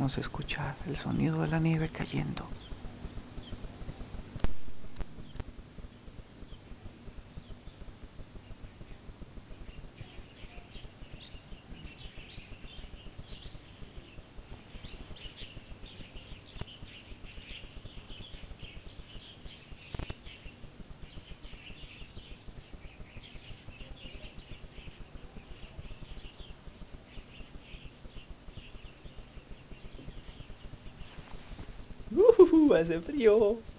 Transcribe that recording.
podemos escuchar el sonido de la nieve cayendo. Hace frío.